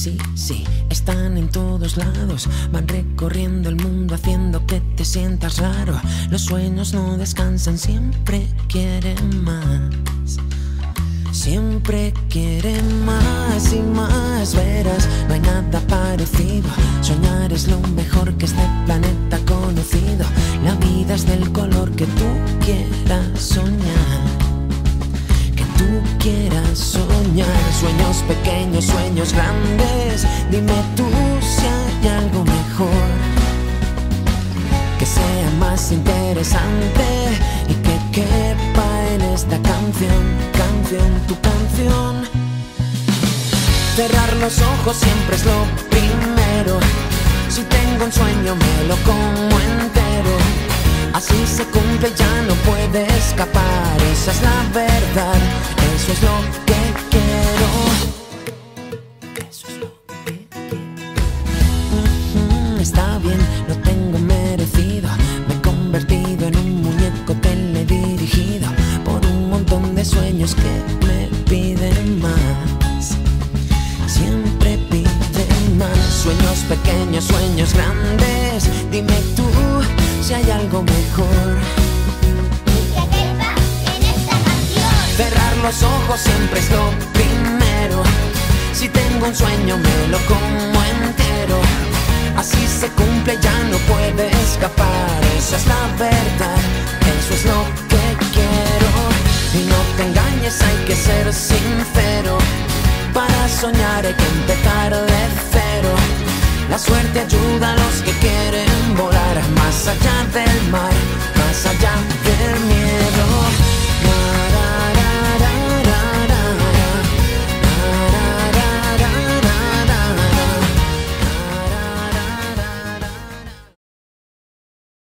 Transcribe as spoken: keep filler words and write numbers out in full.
Sí, sí, están en todos lados, van recorriendo el mundo haciendo que te sientas raro. Los sueños no descansan, siempre quieren más. Siempre quieren más y más, verás, no hay nada parecido. Soñar es lo mejor que este planeta ha conocido. La vida es del color que tú quieras soñar, que tú quieras soñar. Sueños pequeños, sueños grandes, dime tú si hay algo mejor, que sea más interesante y que quepa en esta canción, canción, tu canción. Cerrar los ojos siempre es lo primero. Si tengo un sueño me lo como entero. Así se cumple, ya no puede escapar. Esa es la verdad, eso es lo que quiero. Eso es lo que quiero. Mm-hmm, está bien, lo tengo merecido. Me he convertido en un muñeco teledirigido por un montón de sueños que me piden más. Siempre piden más. Sueños pequeños, sueños grandes, dime tú si hay algo mejor que quepa en esta canción. Cerrar los ojos siempre es lo primero. Si tengo un sueño me lo como entero. Así se cumple, ya no puede escapar. Esa es la verdad, eso es lo que quiero. Y no te engañes, hay que ser sincero. Para soñar hay que empezar de cero. La suerte ayuda a los que quieren volar más allá del mar, más allá del miedo.